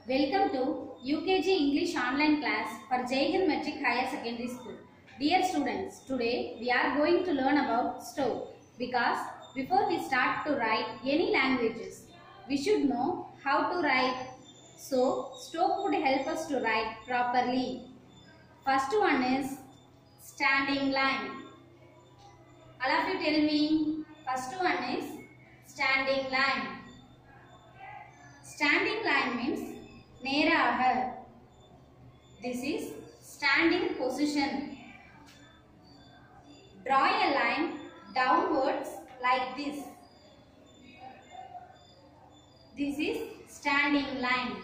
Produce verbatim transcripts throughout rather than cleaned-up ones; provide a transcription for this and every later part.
Welcome to U K G English online class for Jai Hind Metric Higher Secondary School. Dear students, today we are going to learn about stove because before we start to write any languages, we should know how to write. So, stove would help us to write properly. First one is standing line. All of you tell me. First one is standing line. Standing line means நேராக. This is standing position. Draw a line downwards like this. This is standing line.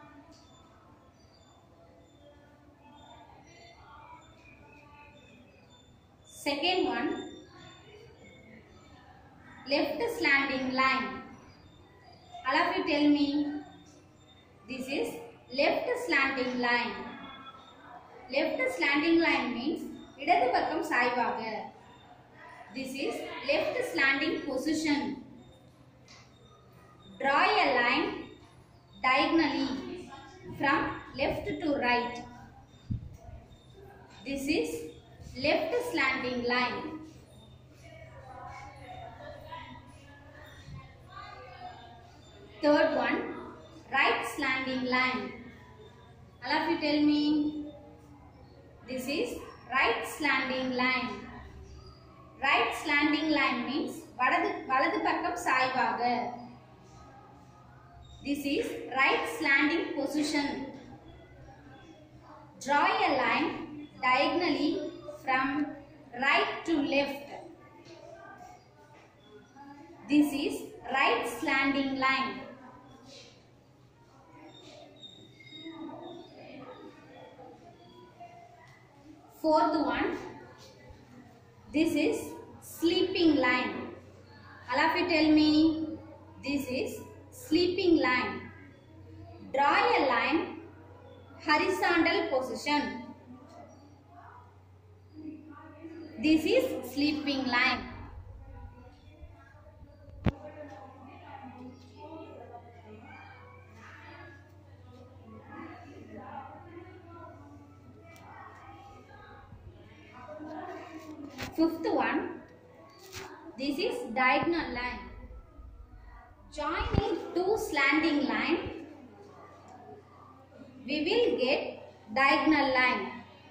Second one, left slanting line. All of you tell me. This is left slanting line. Left slanting line means இடது பக்கம் சாய்வாக. This is left slanting position. Draw a line diagonally from left to right. This is left slanting line. Third one, right slanting line. All of you tell me. This is right slanting line. Right slanting line means வலது வலது பக்கம் சாய்வாக. This is right slanting position. Draw a line diagonally from right to left. This is right slanting line. Fourth one, this is sleeping line. All of you tell me. This is sleeping line. Draw a line horizontal position. This is sleeping line. Fifth one, this is diagonal line. Joining two slanting line, we will get diagonal line.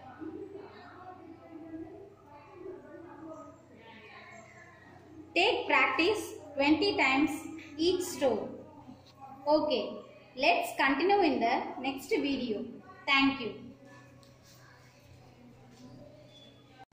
Take practice twenty times each stove. Okay, let's continue in the next video. Thank you.